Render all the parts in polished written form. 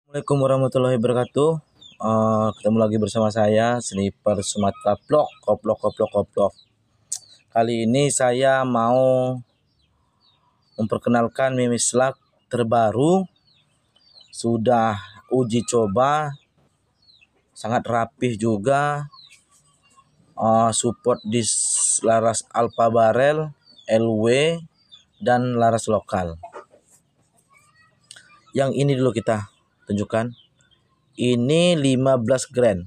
Assalamualaikum warahmatullahi wabarakatuh. Ketemu lagi bersama saya Sniper Sumatera Vlog. Koplok. Kali ini saya mau memperkenalkan Mimi Slug terbaru. Sudah uji coba, sangat rapih juga. Support di laras Alpha Barrel, LW, dan laras lokal. Yang ini dulu kita tunjukkan. Ini 15 grand.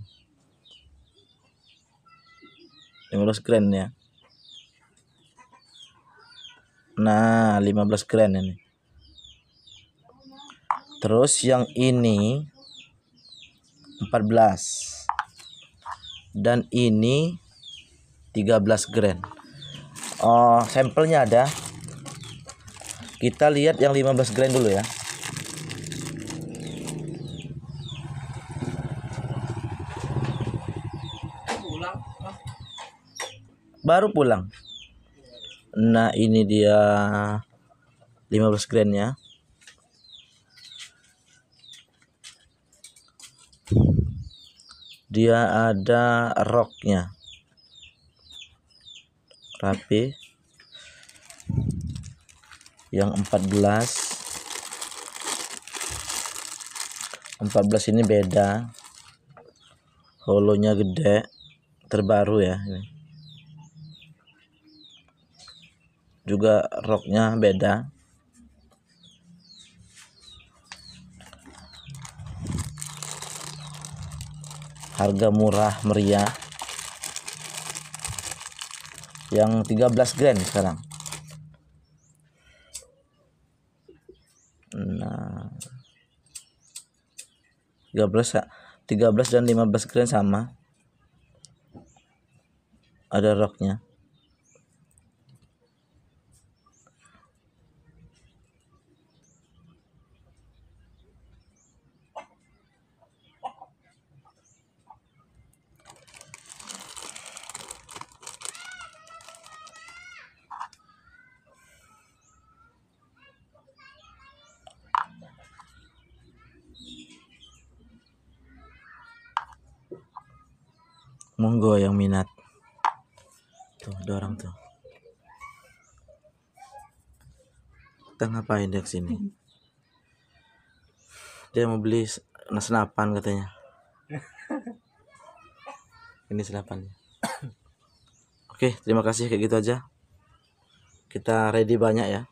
15 grand ya. Nah, 15 grand ini. Terus yang ini 14. Dan ini 13 grand. Sampelnya ada. Kita lihat yang 15 grand dulu ya. Baru pulang. Nah, ini dia 15 grand ya. Dia ada roknya. Rapi. Yang 14 ini beda. Holonya gede, terbaru ya ini. Juga roknya beda. Harga murah meriah. Yang 13 grand sekarang. Nah, 13 dan 15 grand sama. Ada roknya. Monggo yang minat. Tuh, ada orang tuh. Kita ngapain dia kesini? Dia mau beli senapan katanya. Ini senapannya. Oke, terima kasih, kayak gitu aja. Kita ready banyak ya.